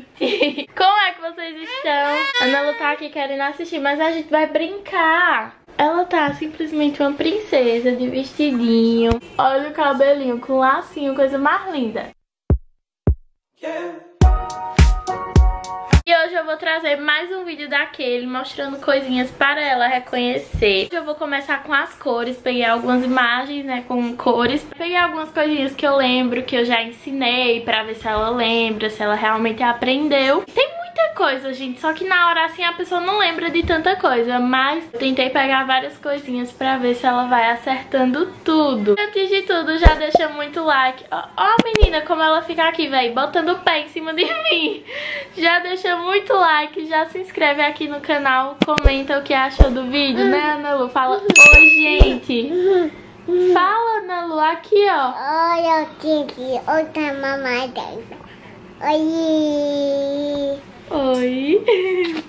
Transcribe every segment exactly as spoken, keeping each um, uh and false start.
gente! Como é que vocês estão? A Ana Lu tá aqui querendo assistir, mas a gente vai brincar. Ela tá simplesmente uma princesa de vestidinho. Olha o cabelinho com lacinho, coisa mais linda. Yeah. E hoje eu vou trazer mais um vídeo daquele, mostrando coisinhas para ela reconhecer. Hoje eu vou começar com as cores, peguei algumas imagens, né, com cores. Peguei algumas coisinhas que eu lembro, que eu já ensinei, pra ver se ela lembra, se ela realmente aprendeu. Tem muita coisa, gente, só que na hora assim a pessoa não lembra de tanta coisa, mas eu tentei pegar várias coisinhas pra ver se ela vai acertando tudo. Antes de tudo, já deixa muito like. Ó, ó a menina como ela fica aqui, velho, botando o pé em cima de mim. Já deixa muito like, já se inscreve aqui no canal, comenta o que achou do vídeo, né, Ana Lu? Fala, oi, gente. Fala, Ana Lu, aqui, ó. Olha aqui, outra mamãe dentro. Oi. Oi.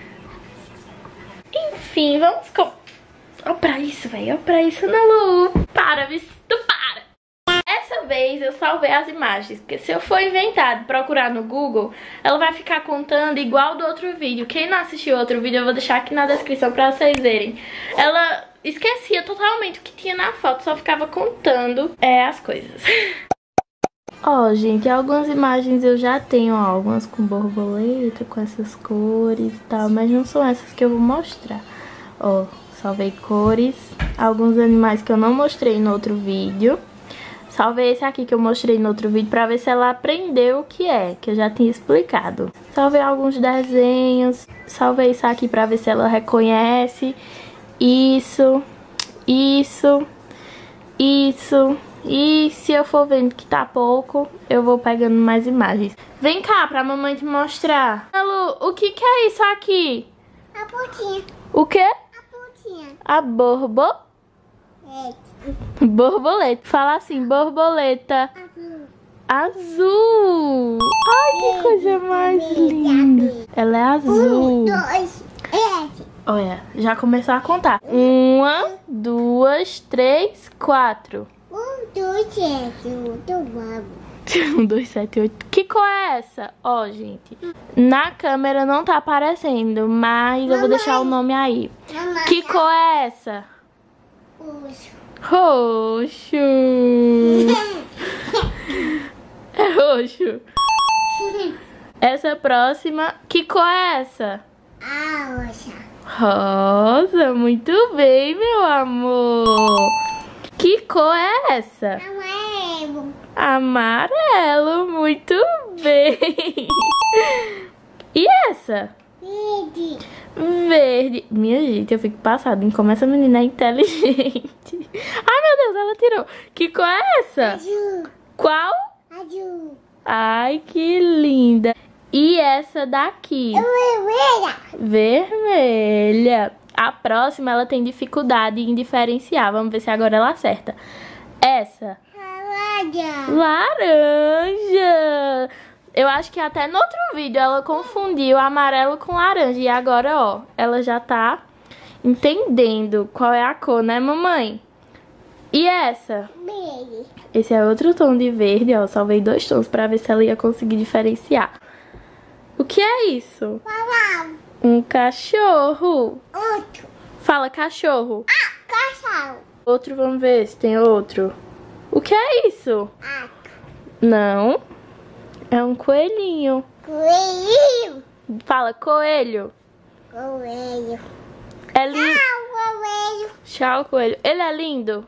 Enfim, vamos com... Olha pra isso, velho, olha pra isso, Ana Lu. Para, visto, para. Dessa vez eu salvei as imagens, porque se eu for inventar, procurar no Google, ela vai ficar contando igual do outro vídeo. Quem não assistiu outro vídeo, eu vou deixar aqui na descrição pra vocês verem. Ela esquecia totalmente o que tinha na foto, só ficava contando é, as coisas. Ó, oh, gente, algumas imagens eu já tenho, ó, algumas com borboleta, com essas cores e tal, mas não são essas que eu vou mostrar. Ó, salvei cores, alguns animais que eu não mostrei no outro vídeo. Salvei esse aqui que eu mostrei no outro vídeo pra ver se ela aprendeu o que é, que eu já tinha explicado. Salvei alguns desenhos, salvei isso aqui pra ver se ela reconhece. Isso, isso, isso. E se eu for vendo que tá pouco, eu vou pegando mais imagens. Vem cá pra mamãe te mostrar. Lu, o que que é isso aqui? A pontinha. O quê? A pontinha. A borbo... É. Borboleta. Fala assim, borboleta. Azul. Azul. Ai, que coisa mais linda. Ela é azul. Um, dois, três. Olha, já começou a contar. Uma, duas, três, quatro. Um, dois, sete, muito bom. Um, dois, sete, oito. Que cor é essa? Ó, gente, na câmera não tá aparecendo, mas eu vou deixar o nome aí. Mamãe. Que cor é essa? Roxo. Roxo. É roxo. Essa próxima, que cor é essa? A roxa. Rosa, muito bem, meu amor. Que cor é essa? Amarelo. Amarelo, muito bem. E essa? Verde. Verde. Minha gente, eu fico passada em como essa menina é inteligente. Ai, meu Deus, ela tirou. Que cor é essa? Azul. Qual? Azul. Ai, que linda. E essa daqui? Vermelha. Vermelha. A próxima, ela tem dificuldade em diferenciar. Vamos ver se agora ela acerta. Essa. Laranja. Laranja. Eu acho que até no outro vídeo ela confundiu amarelo com laranja. E agora, ó, ela já tá entendendo qual é a cor, né, mamãe? E essa? Verde. Esse é outro tom de verde, ó. Salvei dois tons pra ver se ela ia conseguir diferenciar. O que é isso? Papau. Um cachorro. Outro. Fala, cachorro. Ah, cachorro. Outro, vamos ver se tem outro. O que é isso? Ah, Não. É um coelhinho. coelho. Fala, coelho. Coelho. É lindo. Ah, coelho. Tchau, coelho. Ele é lindo?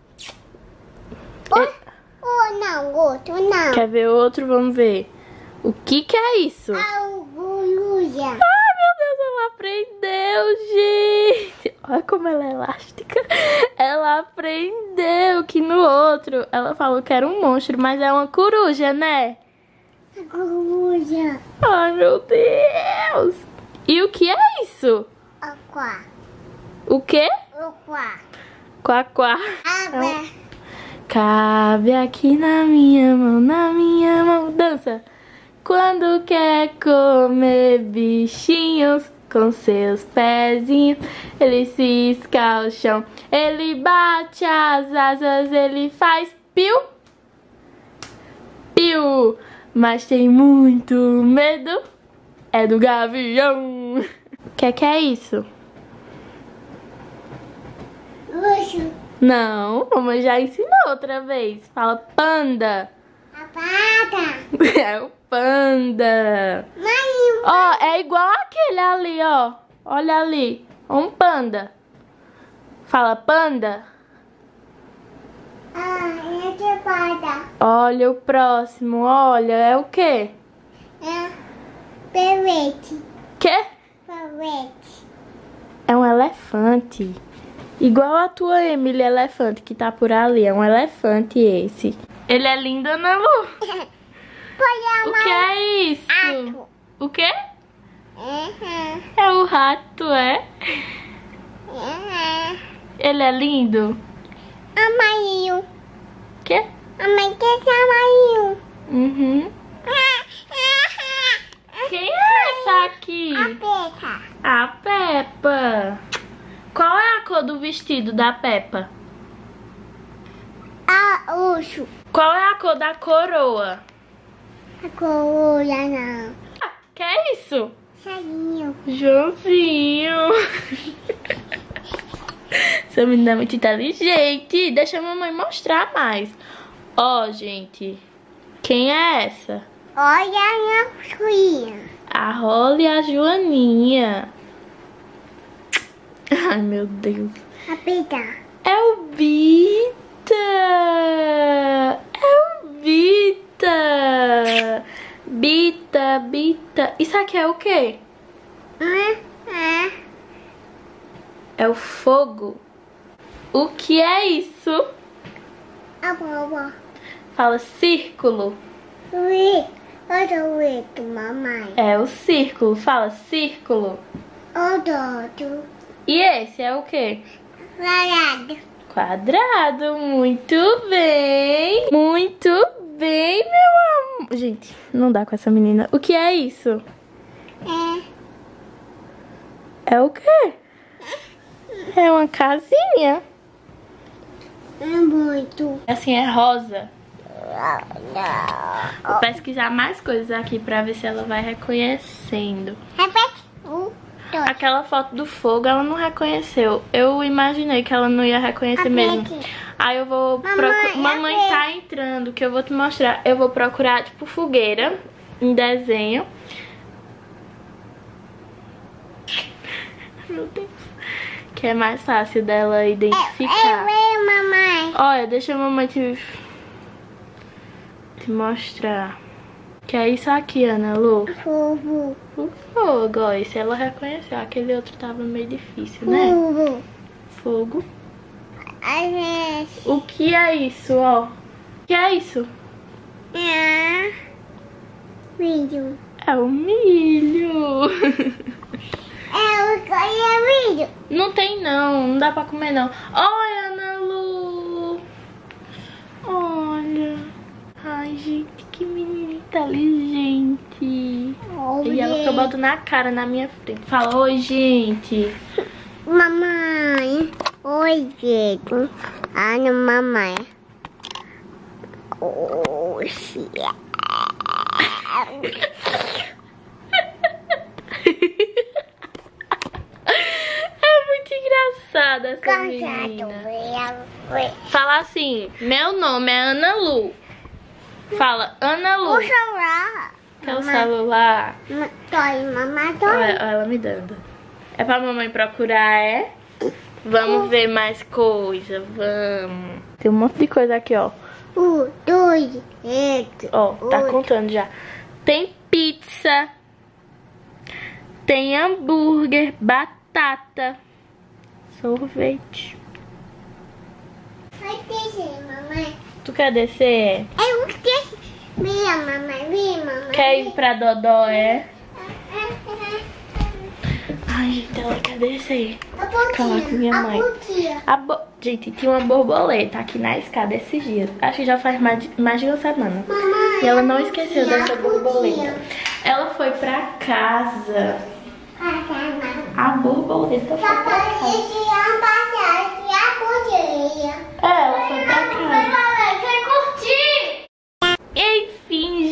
Oh, Ele- oh, não, outro não. Quer ver outro? Vamos ver. O que que é isso? Ah, o coruja. Ai, meu Deus, ela aprendeu, gente. Olha como ela é elástica. Ela aprendeu que no outro ela falou que era um monstro, mas é uma coruja, né? A coruja. Ai, meu Deus. E o que é isso? Aquá. O quê? Aquá. Quá, quá. Água. Cabe aqui na minha mão, na minha mão. Dança. Quando quer comer bichinhos com seus pezinhos, ele cisca o chão, ele bate as asas, ele faz piu, piu. mas tem muito medo é do gavião. O que, que é isso? Urso. Não, mamãe já ensinou outra vez. Fala panda. A pata. É o panda. Mãe. Ó, é igual aquele ali, ó. Olha ali, um panda. Fala panda. Ah, é de pata. Olha o próximo, olha, é o quê? É perrete. Quê? Perrete. É um elefante. Igual a tua Emily elefante que tá por ali. É um elefante esse. Ele é lindo, Ana Lu? Põe O que é isso? Rato. O quê? Uhum. É o rato, é? Uhum. Ele é lindo? Amarinho. Quê? A mãe quer ser amarinho. Uhum. Quem é essa aqui? A Peta. A Peppa. Qual é a cor do vestido da Peppa? A urso. Qual é a cor da coroa? A coroa não. Ah, que é isso? Salinho. Joãozinho. Essa menina é muito inteligente. Deixa a mamãe mostrar mais. Ó, gente. Quem é essa? Olha a minha filha. A Rola e a Joaninha. Ai, meu Deus. A Peta. É o Bita. É o Bita. Bita, Bita. Isso aqui é o quê? Hum, é. É o fogo. O que é isso? A vovó. Fala círculo. Ui. Olha o oito, mamãe. É o círculo. Fala círculo. O dodo. E esse é o quê? Quadrado. Quadrado. Muito bem. Muito bem, meu amor. Gente, não dá com essa menina. O que é isso? É. É o quê? É uma casinha. É muito. Assim, é rosa. Vou pesquisar mais coisas aqui pra ver se ela vai reconhecendo. Repete. Um, dois. Aquela foto do fogo ela não reconheceu. Eu imaginei que ela não ia reconhecer mesmo. Aí eu vou procurar. Mamãe tá entrando, que eu vou te mostrar. Eu vou procurar, tipo, fogueira em desenho. Meu Deus. Que é mais fácil dela identificar. Eu, mamãe. Olha, deixa a mamãe te, te mostrar. Que é isso aqui, Ana Lu. Fogo. O fogo, ó. Esse ela reconheceu. Aquele outro tava meio difícil, né? Fogo. Fogo. A gente. O que é isso, ó? O que é isso? É. Vídeo. É o milho. É o que é vídeo. Não tem não, não dá pra comer não. Olha, Ana Lu. Olha. Ai, gente, que menina inteligente. Oi, E ela ficou botando na cara na minha frente. Fala, oi, gente. Mamãe. Oi, gente. Ah, não, mamãe. Oxi. É muito engraçada essa menina. Fala assim, meu nome é Ana Lu. Fala, Ana Lu. O celular. Quer o celular? Toi, mamãe, toi. Olha, olha ela me dando. É pra mamãe procurar, é? Vamos ver mais coisa, vamos. Tem um monte de coisa aqui, ó. Um, dois, três. Ó, tá contando já. Tem pizza. Tem hambúrguer, batata, sorvete. Vai descer, mamãe. Tu quer descer? Eu esqueci. Minha mamãe, minha mamãe. Quer ir pra Dodó, é? Ai, gente, ela quer descer. A Falar com minha mãe. boquinha. A bo... Gente, tinha uma borboleta aqui na escada esses dias. Acho que já faz mais de, mais de uma semana. Mamãe, E ela não a esqueceu boquinha, dessa a borboleta. boquinha. Ela foi pra casa. A borboleta foi pra Papai, casa. esse é um passeio, esse é a boquinha. É, ela foi pra casa. Mamãe, quer curtir? Enfim,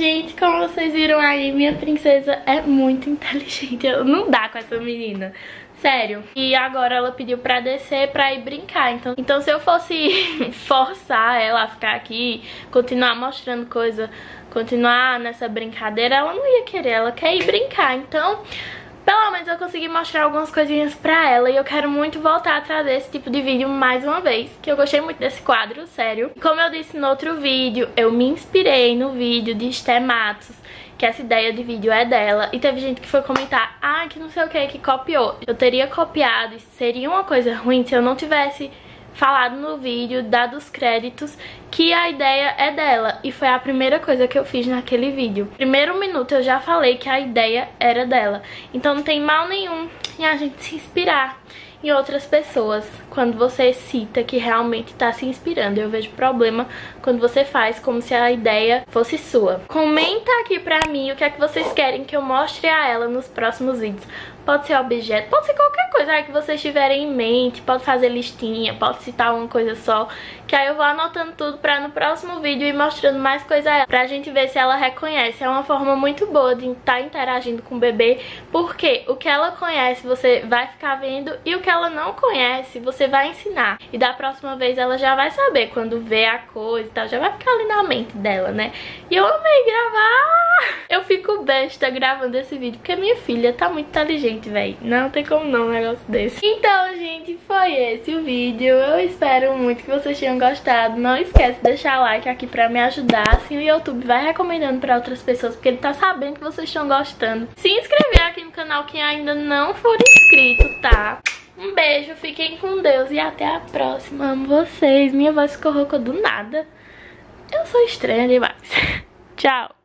gente, como vocês viram aí, minha princesa é muito inteligente. Não dá com essa menina. Sério. E agora ela pediu pra descer pra ir brincar. Então, então se eu fosse forçar ela a ficar aqui, continuar mostrando coisa, continuar nessa brincadeira, ela não ia querer. Ela quer ir brincar. Então, pelo menos eu consegui mostrar algumas coisinhas pra ela. E eu quero muito voltar a trazer esse tipo de vídeo mais uma vez, que eu gostei muito desse quadro, sério. Como eu disse no outro vídeo, eu me inspirei no vídeo de Esté Matos, que essa ideia de vídeo é dela. E teve gente que foi comentar, ah, que não sei o que, que copiou. Eu teria copiado, isso seria uma coisa ruim se eu não tivesse falado no vídeo, dado os créditos, que a ideia é dela. E foi a primeira coisa que eu fiz naquele vídeo. Primeiro minuto eu já falei que a ideia era dela. Então não tem mal nenhum em a gente se inspirar em outras pessoas quando você cita que realmente tá se inspirando. Eu vejo problema quando você faz como se a ideia fosse sua. Comenta aqui pra mim o que é que vocês querem que eu mostre a ela nos próximos vídeos. Pode ser objeto, pode ser qualquer coisa aí que vocês tiverem em mente. Pode fazer listinha, pode citar uma coisa só, que aí eu vou anotando tudo pra no próximo vídeo ir mostrando mais coisa a ela, pra gente ver se ela reconhece. É uma forma muito boa de estar interagindo com o bebê, porque o que ela conhece você vai ficar vendo, e o que ela não conhece você vai ensinar. E da próxima vez ela já vai saber, quando vê a coisa e tal, já vai ficar ali na mente dela, né? E eu amei gravar! Eu fico besta gravando esse vídeo, porque minha filha tá muito inteligente, velho. Não tem como não um negócio desse. Então, gente, foi esse o vídeo. Eu espero muito que vocês tenham gostado. Não esquece de deixar like aqui pra me ajudar. Assim o YouTube vai recomendando pra outras pessoas, porque ele tá sabendo que vocês estão gostando. Se inscrever aqui no canal quem ainda não for inscrito, tá? Um beijo, fiquem com Deus e até a próxima. Amo vocês. Minha voz ficou rouca do nada. Eu sou estranha demais. Tchau.